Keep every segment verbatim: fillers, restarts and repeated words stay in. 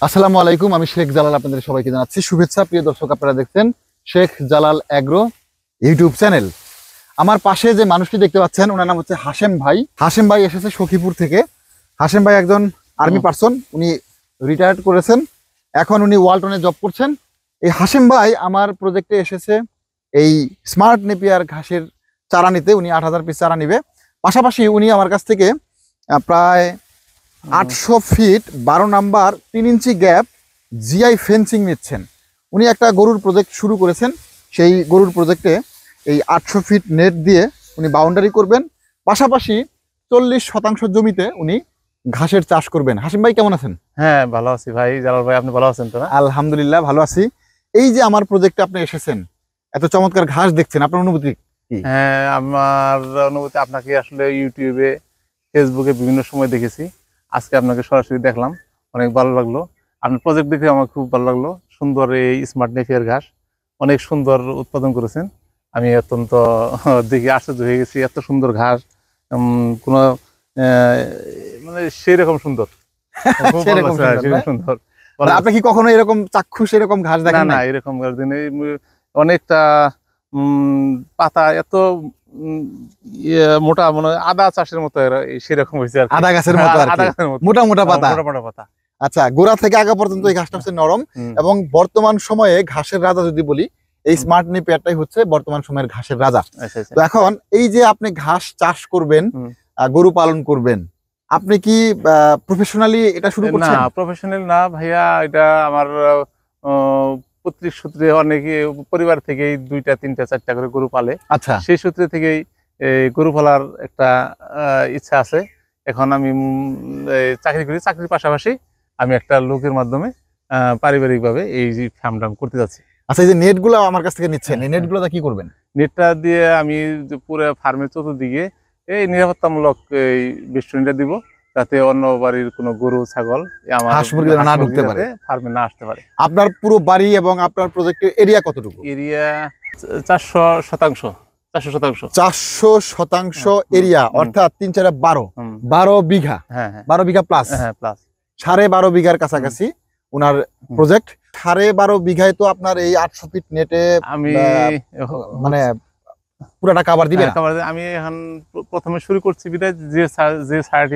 আসসালামু আলাইকুম, আমি শেখ জালাল আপনাদের সবাইকে জানাচ্ছি শুভেচ্ছা। প্রিয় দর্শক, আপনারা দেখছেন Sheikh Jalal agro YouTube channel. আমার পাশে যে মানুষটি দেখতে পাচ্ছেন ওনার নাম হচ্ছে হাশেম ভাই। হাশেম ভাই এসেছে সখীপুর থেকে। হাশেম ভাই একজন আর্মি পার্সন, উনি রিটায়ার্ড করেছেন, এখন উনি ওয়ালটনে জব করছেন। এই হাশেম ভাই আমার প্রজেক্টে এসেছে এই স্মার্ট নেপিয়ার ঘাসের চারা নিতে। উনি আট হাজার পিস চারা নিবে। পাশাপাশি উনি আমার কাছ থেকে প্রায় আটশো ফিট বারো নাম্বার তিন ইঞ্চি গ্যাপ জিআই ফেন্সিং নিচ্ছেন। উনি একটা গরুর প্রজেক্ট শুরু করেছেন। সেই গরুর প্রজেক্টে এই আটশো ফিট নেট দিয়ে উনি বাউন্ডারি করবেন, পাশাপাশি চল্লিশ শতাংশ জমিতে উনি ঘাসের চাষ করবেন। হাসিম ভাই কেমন আছেন? হ্যাঁ, ভালো আছি ভাই। জালাল ভাই, আপনি ভালো আছেন তো? আলহামদুলিল্লাহ ভালো আছি। এই যে আমার প্রজেক্টে আপনি এসেছেন, এত চমৎকার ঘাস দেখছেন, আপনার অনুভূতি কি? হ্যাঁ, আমার অনুভূতি আপনাকে আসলে ইউটিউবে, ফেসবুকে বিভিন্ন সময় দেখেছি। আজকে আপনাকে সরাসরি দেখলাম, অনেক ভালো লাগলো। আপনার প্রজেক্ট দেখে আমার খুব ভালো লাগলো। সুন্দর এই স্মার্ট নেপিয়ার ঘাস, অনেক সুন্দর উৎপাদন করেছেন। আমি অত্যন্ত দেখে আশ্চর্য হয়ে গেছি। এত সুন্দর ঘাস, কোনো মানে সেই রকম সুন্দর সুন্দর। আপনি কি কখনো এরকম চাক্ষুষ এরকম ঘাস দেখেন? না, এরকম ঘাস দিনে অনেকটা পাতা এত মোটা, মানে আদা চাষের মতো সেরকম হয়েছে। আদা গাছের মতো মোটা মোটা পাতা। পাতা আচ্ছা, গোড়া থেকে আগা পর্যন্ত এই ঘাসটা হচ্ছে নরম। এবং বর্তমান সময়ে ঘাসের রাজা যদি বলি, এই স্মার্ট নেপিয়ারটাই হচ্ছে বর্তমান সময়ের ঘাসের রাজা। তো এখন এই যে আপনি ঘাস চাষ করবেন, গরু পালন করবেন, আপনি কি প্রফেশনালি এটা শুরু করছেন? না, প্রফেশনাল না ভাইয়া। এটা আমার পৈতৃক সূত্রে, অনেকে পরিবার থেকেই দুইটা তিনটা চারটা করে গরু পালে। আচ্ছা, সেই সূত্রে থেকেই গরু পালার একটা ইচ্ছা আছে। এখন আমি চাকরি করি, চাকরির পাশাপাশি আমি একটা লোকের মাধ্যমে পারিবারিক ভাবে এই ফার্মটা করতে যাচ্ছি। আচ্ছা, এই যে নেট গুলো আমার কাছ থেকে নিচ্ছেন, এই নেট গুলো কি করবেন? নেটটা দিয়ে আমি পুরো ফার্মের চতুর্দিকে এই নিরাপত্তামূলক এই বেষ্টনীটা দিব, যাতে অন্য বাড়ির কোনো গরু ছাগল হাঁস মুরগি না ঢুকতে পারে, ফার্মে না আসতে পারে। আপনার পুরো বাড়ি এবং আপনার প্রজেক্টের এরিয়া কতটুকু? এরিয়া চারশো শতাংশ। চারশো শতাংশ চারশো শতাংশ এরিয়া, অর্থাৎ তিন চারে বারো বারো বিঘা। হ্যাঁ, বারো বিঘা প্লাস। হ্যাঁ, প্লাস সাড়ে বারো বিঘার কাছাকাছি উনার প্রজেক্ট। সাড়ে বারো বিঘায় তো আপনার এই আটশো ফিট নেটে আমি মানে পুরাটা কাভার দিবেন? আমি এখন প্রথমে শুরু করছি বিধায় যে যে সাইডে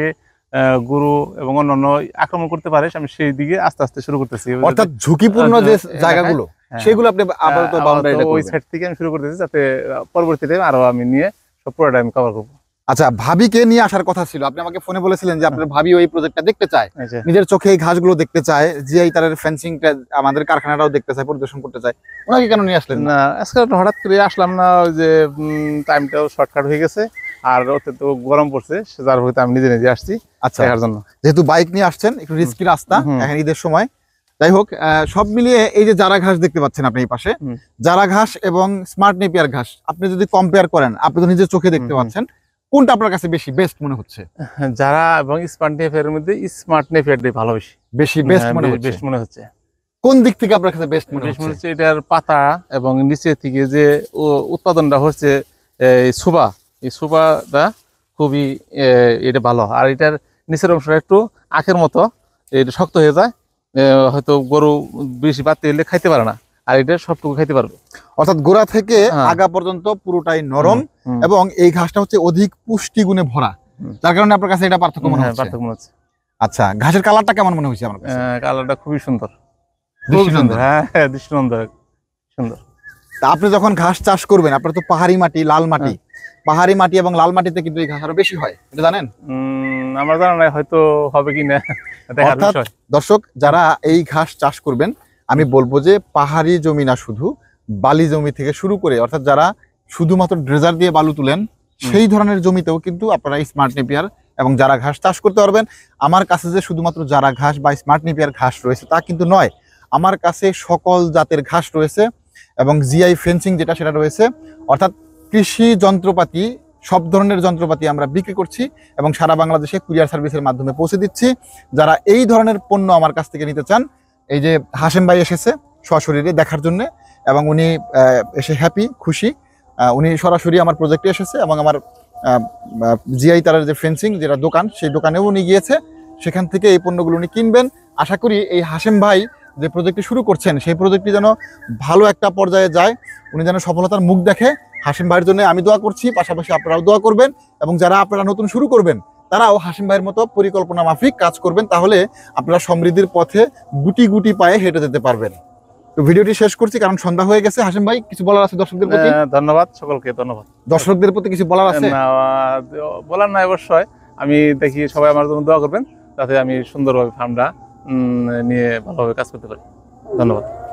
গরু এবং অন্যান্য আক্রমণ করতে পারে, আমি সেই দিকে আস্তে আস্তে শুরু করতেছি। অর্থাৎ ঝুঁকিপূর্ণ যে জায়গাগুলো সেগুলো আপনি আপাতত বাউন্ডারিটা ওই সাইড থেকে আমি শুরু করতেছি, যাতে পরবর্তীতে আরো আমি নিয়ে সব পুরোটা আমি কভার করব। আচ্ছা, ভাবিকে নিয়ে আসার কথা ছিল। আপনি আমাকে ফোনে বলেছিলেন যে আপনার ভাবি ওই প্রজেক্টটা দেখতে চায়, নিজের চোখে এই ঘাসগুলো দেখতে চায়, যে এই তারের ফেন্সিংটা আমাদের কারখানাটাও দেখতে চায়, পরিদর্শন করতে চায়। ওনাকে কেন নিয়ে আসলেন না? আজকে হঠাৎ করে আসলাম না, ওই যে টাইমটাও শর্টকাট হয়ে গেছে, আর অত্যন্ত গরম পড়ছে, যার ফলে আমি নিজে নিজে আসছি। আচ্ছা, দেখার জন্য। যেহেতু বাইক নিয়ে আসছেন, একটু রিস্কি রাস্তা এখন ঈদের সময়। যাই হোক, সব মিলিয়ে এই যে জারা ঘাস দেখতে পাচ্ছেন আপনি এই পাশে, জারা ঘাস এবং স্মার্ট নেপিয়ার ঘাস আপনি যদি কম্পেয়ার করেন, আপনি তো নিজের চোখে দেখতে পাচ্ছেন, কোনটা আপনার কাছে বেশি বেস্ট মনে হচ্ছে? যারা এবং স্মার্ট নেপিয়ারের মধ্যে স্মার্ট নেপিয়ারটাই ভালো, বেশি বেশি বেস্ট মনে হচ্ছে। বেস্ট মনে হচ্ছে। কোন দিক থেকে আপনার কাছে বেস্ট মনে হচ্ছে? এটার পাতা এবং নিচে থেকে যে উৎপাদনটা হচ্ছে, এই সুবা, এই সুবাটা খুবই এটা ভালো। আর এটার নিচের অংশটা একটু আখের মতো, এটা শক্ত হয়ে যায়, হয়তো গরু বেশি বাড়তে এলে খাইতে পারে না, আর এটা সবটুকু খাইতে পারবে। অর্থাৎ গোড়া থেকে আগা পর্যন্ত পুরোটাই নরম, এবং এই ঘাসটা হচ্ছে অধিক পুষ্টি গুণে ভরা, যার কারণে আপনার কাছে এটা পার্থক্য মনে হচ্ছে। পার্থক্য মনে হচ্ছে। আচ্ছা, ঘাসের কালারটা কেমন মনে হচ্ছে আমার কাছে? কালারটা খুবই সুন্দর, খুব সুন্দর। হ্যাঁ, দৃষ্টিনন্দন, সুন্দর। তা আপনি যখন ঘাস চাষ করবেন, আপনার তো পাহাড়ি মাটি, লাল মাটি, পাহাড়ি মাটি এবং লাল মাটিতে কিন্তু এই ঘাস আরো বেশি হয়, এটা জানেন? আমার জানা নাই, হয়তো হবে কিনা। অর্থাৎ দর্শক, যারা এই ঘাস চাষ করবেন, আমি বলবো যে পাহাড়ি জমি না, শুধু বালি জমি থেকে শুরু করে, অর্থাৎ যারা শুধুমাত্র ড্রেজার দিয়ে বালু তুলেন, সেই ধরনের জমিতেও কিন্তু আপনারা স্মার্ট নেপিয়ার এবং জারা ঘাস চাষ করতে পারবেন। আমার কাছে যে শুধুমাত্র জারা ঘাস বা স্মার্ট নেপিয়ার ঘাস রয়েছে তা কিন্তু নয়, আমার কাছে সকল জাতের ঘাস রয়েছে, এবং জিআই ফেন্সিং যেটা সেটা রয়েছে। অর্থাৎ কৃষি যন্ত্রপাতি, সব ধরনের যন্ত্রপাতি আমরা বিক্রি করছি এবং সারা বাংলাদেশে কুরিয়ার সার্ভিসের মাধ্যমে পৌঁছে দিচ্ছি। যারা এই ধরনের পণ্য আমার কাছ থেকে নিতে চান, এই যে হাশেম ভাই এসেছে সশরীরে দেখার জন্য, এবং উনি এসে হ্যাপি, খুশি। উনি সরাসরি আমার প্রজেক্টে এসেছে, এবং আমার জিআই তারের যে ফেন্সিং যেটা দোকান, সেই দোকানেও উনি গিয়েছে। সেখান থেকে এই পণ্যগুলো উনি কিনবেন। আশা করি এই হাশেম ভাই যে প্রজেক্টটি শুরু করছেন সেই প্রজেক্টটি যেন ভালো একটা পর্যায়ে যায়, উনি যেন সফলতার মুখ দেখে। হাশেম ভাইয়ের জন্য আমি দোয়া করছি, পাশাপাশি আপনারাও দোয়া করবেন, এবং যারা আপনারা নতুন শুরু করবেন তারাও হাশেম ভাইয়ের মতো পরিকল্পনা মাফিক কাজ করবেন, তাহলে আপনারা সমৃদ্ধির পথে গুটি গুটি পায়ে হেঁটে যেতে পারবেন। তো ভিডিওটি শেষ করছি কারণ সন্ধ্যা হয়ে গেছে। হাশেম ভাই কিছু বলার আছে দর্শকদের প্রতি? আহ, ধন্যবাদ সকলকে, ধন্যবাদ। দর্শকদের প্রতি কিছু বলার আছে? না, আহ, বলার নাই অবশ্যই। আমি দেখি সবাই আমার জন্য দোয়া করবেন যাতে আমি সুন্দরভাবে ফার্মটা নিয়ে ভালোভাবে কাজ করতে পারি। ধন্যবাদ।